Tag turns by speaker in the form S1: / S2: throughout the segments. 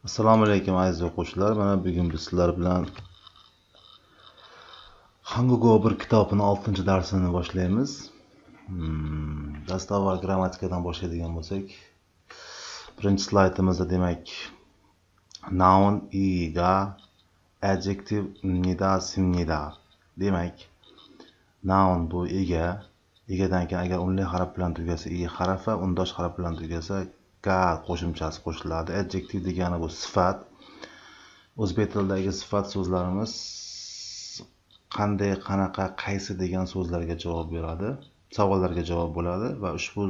S1: Assalomu alaykum aziz o'quvchilar. Mana bugun biz sizlar bilan Hangugo bir kitobining 6-darsini boshlaymiz. Dastavval grammatikadan boshlaydigan bo'lsak, birinchi slaydimizda demak noun iga, adjective nida, simnida. Demak, noun bu ega. Egadan keyin agar unli harf bilan tugasa i harfi, undosh harf bilan tugasa ka qo'shimchasi qo'shiladi. Adjective degani bu sifat. O'zbek tilidagi sifat so'zlarimiz qanday, qanaqa, qaysi degan so'zlarga javob beradi, savollarga javob bo'ladi va ushbu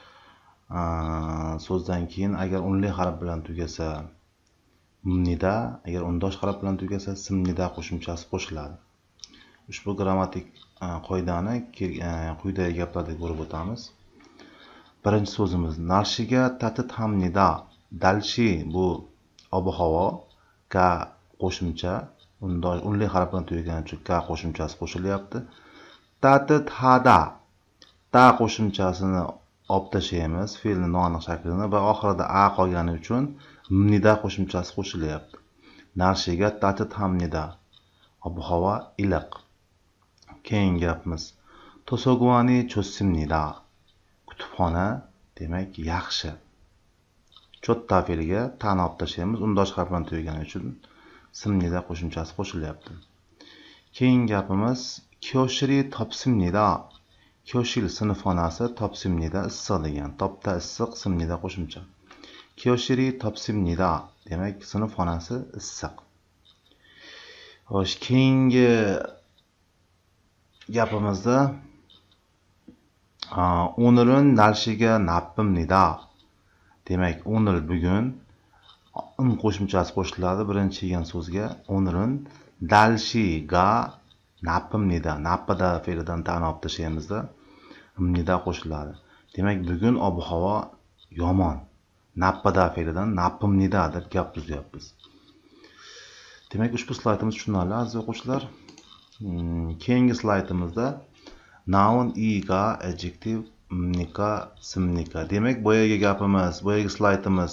S1: so'zdan keyin agar unli harf bilan tugasa nida, agar undosh harf bilan tugasa simnida qo'shimchasi qo'shiladi. Ushbu grammatik qoidani quyidagi gaplarda ko'rib o'tamiz. Birinchi so'zimiz narshiga tatit ham nida. Dalshi bu ob-havo, ka qo'shimcha, unli harf bilan tugagani uchun ka qo'shimchasi qo'shilyapti. Tatit hada, ta qo'shimchasini olib tashlaymiz, fe'lni noaniq shaklini va oxirida a qolgani uchun nida qo'shimchasi qo'shilyapti. Narshiga tatit ham nida. Ob-havo iliq. Keyingi gapimiz Tosogwani cho'ssimnida. Kutubxona demak yaxshi. Cho'tta fe'liga ta'ni olib tashlaymiz, undosh harf bilan tugagani uchun simnida qo'shimchasi qo'shilyapti. Keyingi gapimiz Kyoshiri topsimnida. Kyoshil sinfxonasi, topsimnida issiq degan. Topda issiq, simnida qo'shimcha. Kyoshiri topsimnida demak sinfxonasi issiq. Xo'sh, keyingi gapimizda o'nilin dalshiga nappimnida. Demak, o'nil bugun qo'shimchasi qo'shiladi birinchi kelgan so'zga. O'nilin dalshiga nappimnida. Nappida fe'lidan ta'ni olib tashlaymizda nida qo'shiladi. Demak, bugun ob-havo yomon. Nappida fe'lidan nappimnida deb gap tuzyapmiz. Demak, ushbu slaydimiz tushunarli aziz o'quvchilar. Keyingi slaydimizda noun iga, adjective nika, simnika. Demak, boyagi gapimiz, boyagi slaydimiz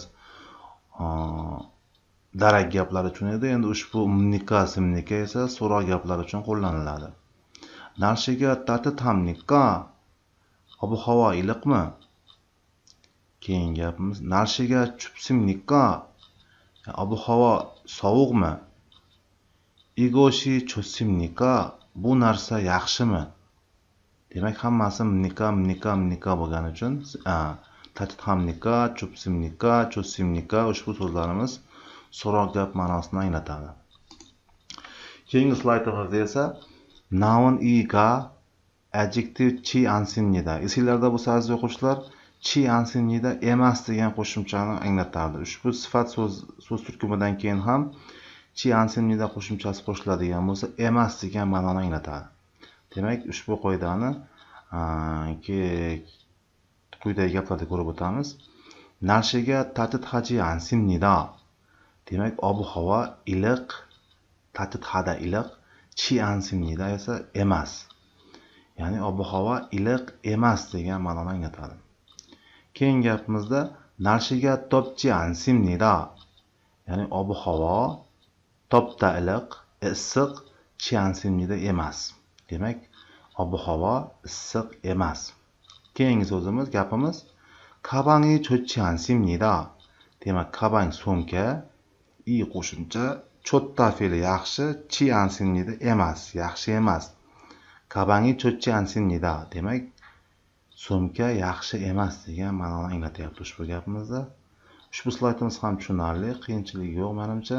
S1: darak gaplar uchun edi. Endi ushbu nika, simnika esa so'roq gaplar uchun qo'llaniladi. Narshiga tatit ham nika. Ob-havo iliqmi? Keyingi gapimiz narshiga chupsimnika. Ob-havo sovuqmi? Igoshi cho'simnika. Bu narsa yaxshimi? Demak, hammasi nika bo'lgani uchun tatit ham nika, chupsimnika, cho'simnika ushbu so'zlarimiz so'roq gap ma'nosini anglatadi. Keyingi slaydimizda esa noun iga, adjective chi ansimnida. Esinglarda bo'lsa aziz o'quvchilar, chi ansimnida emas degan qo'shimchani anglatardi. Ushbu sifat so'z turkumidan keyin ham chi ansimnida qo'shimchasi qo'shiladigan bo'lsa, emas degan ma'noni anglatadi. Demak, ushbu qoidani quyidagi gaplarda ko'rib o'tamiz. Narshiga tatit haji ansimnida. Demak, ob-havo iliq, tatit hada iliq, chi ansimnida esa emas. Ya'ni ob-havo iliq emas degan ma'noni anglatadi. Keyingi gapimizda narshiga topchi ansimnida. Ya'ni ob-havo topda iliq, issiq, chi ansimnida emas. Demak, ob-havo issiq emas. Keyingi so'zimiz, gapimiz kabangi cho'chi ansimnida. Demak, kabang so'mka, i qo'shimcha, cho'tta fe'li yaxshi, chi ansimnida emas, yaxshi emas. Kabangi cho'chi ansimnida. Demak, so'mka yaxshi emas degan ma'noni anglatyapti ushbu gapimizda. Ushbu slaydimiz ham tushunarli, qiyinchilik yo'q menimcha.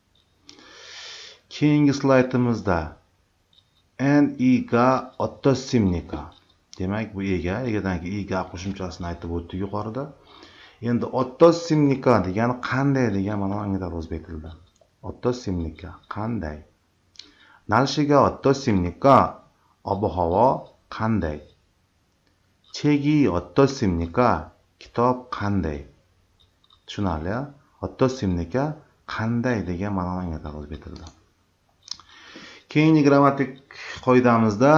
S1: Keyingi slaydimizda en iga ottosimnika. Demak, bu ega, egadan keyin iga qo'shimchasini aytib o'tdik yuqorida. Endi ottosimnika degani qanday degan ma'noni anglatadi o'zbek tilida. Ottosimnika qanday? Narshiga ottosimnika, ob-havo qanday? Chegi ottosimnika, kitob qanday? Tushunarli, ottosimnika qanday degan ma'noni anglatadi o'zbek tilida. Keyingi grammatik qoidamizda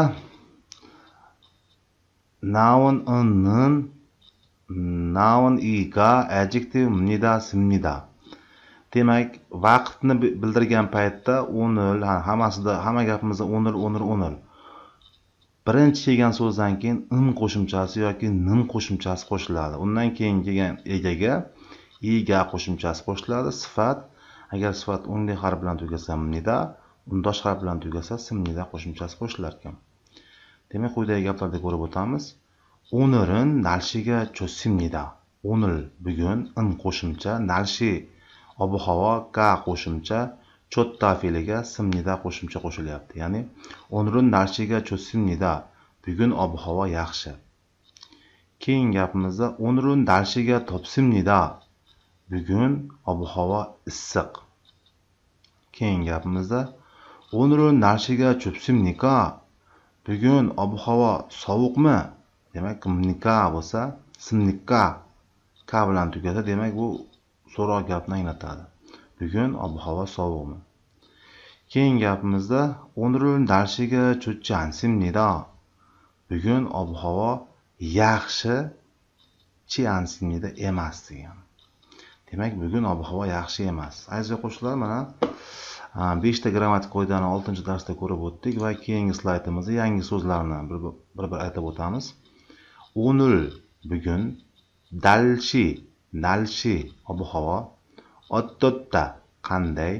S1: noun noun iga, adjective nida, simnida. Demak, vaqtni bildirgan paytda 10 hamma gapimizda 10 birinchi kelgan so'zdan keyin in qo'shimchasi yoki nin qo'shimchasi qo'shiladi. Undan keyin kelgan egaga ga qo'shimchasi qo'shiladi. Sifat, agar sifat unli harf bilan tugasa nida, undosh harf bilan tugasa simnida qo'shimchasi qo'shilar ekan. Demak, quyidagi gaplarda ko'rib o'tamiz. O'nirin nalshiga cho'simnida. O'nil bugun in qo'shimcha, nalshi ob-havo ka qo'shimcha, cho'tta fe'liga simnida qo'shimcha qo'shilyapti. Ya'ni o'nirin nalshiga cho'simnida. Bugun ob-havo yaxshi. Keyin gapimizda o'nirin nalshiga topsimnida. Bugun ob-havo issiq. Keyin gapimizda o'nirin nalshiga cho'psimnika. Bugun ob-havo sovuqmi? Demak, nika bo'lsa, simnika ka bilan tugasa, demak bu so'roq gapni anglatadi. Bugun ob-havo sovuqmi? Keyin gapimizda o'nirin nalshiga cho'chansimnida. Bugun ob-havo yaxshi, chiansimnida emas degan. Demak, bugun ob-havo yaxshi emas. Aziz o'quvchilar, mana 5 ta grammatik qoidani 6-darsda ko'rib o'tdik va keyingi slaydimizda yangi so'zlarni bir aytib o'tamiz. O'nil bugun, dalshi, nalshi ob-havo, ottotta qanday,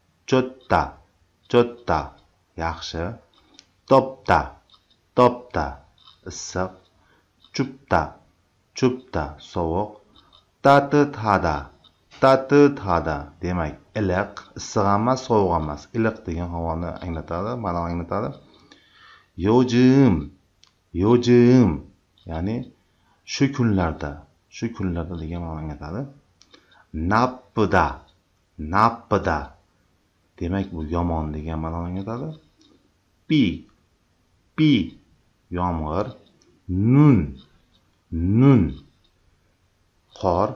S1: cho'tta yaxshi, topta issiq, chupta sovuq, tatithada demak iliq, issiq emas, sovuq emas, iliq degan havoni anglatadi, ma'noni anglatadi. Yojim, ya'ni shu kunlarda degan ma'noni anglatadi. Nappida demak bu yomon degan ma'noni anglatadi. Pi yomg'ir, nun qor,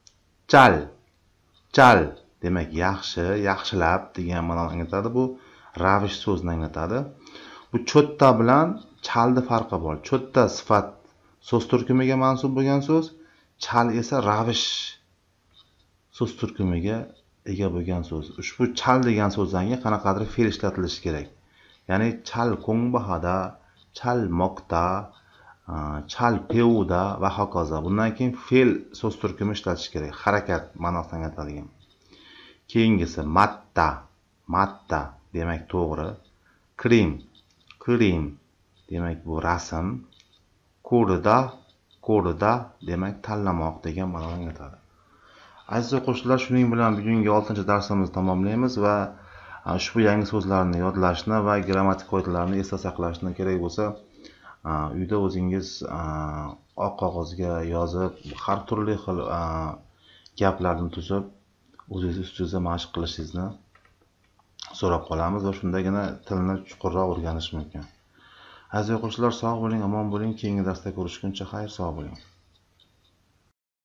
S1: chal demak yaxshi, yaxshilab degan ma'noni anglatadi. Bu ravish so'zini anglatadi. Bu cho'tta bilan chalni farqi bor. Cho'tta sifat so'z turkumiga mansub bo'lgan so'z, chal esa ravish so'z turkumiga ega bo'lgan so'z. Ushbu chal degan so'zdan keyin qanaqadir fe'l ishlatilishi kerak. Ya'ni chal ko'ngbahada, chal moqda, chal peuda va hokazo. Bundan keyin fe'l so'z turkumi ishlatish kerak. Harakat ma'nosini anglatadigan. Keyingisi matta demak to'g'ri. Krim demak bu rasm. Ko'rida demak tanlamoq degan ma'noni anglatadi. Aziz o'quvchilar, shuning bilan bugungi 6-darsimizni tamomlaymiz va ushbu yangi so'zlarni yodlashni va grammatik qoidalarni esda saqlashni kerak bo'lsa, uyda o'zingiz oq qog'ozga yozib, har turli xil gaplarni tuzib, o'zingiz ustingizda mashq qilishingizni so'rab qolamiz va shundagina tilni chuqurroq o'rganish mumkin. Aziz o'quvchilar, sog' bo'ling, omon bo'ling. Keyingi darsda ko'rishguncha xayr, sog' bo'ling.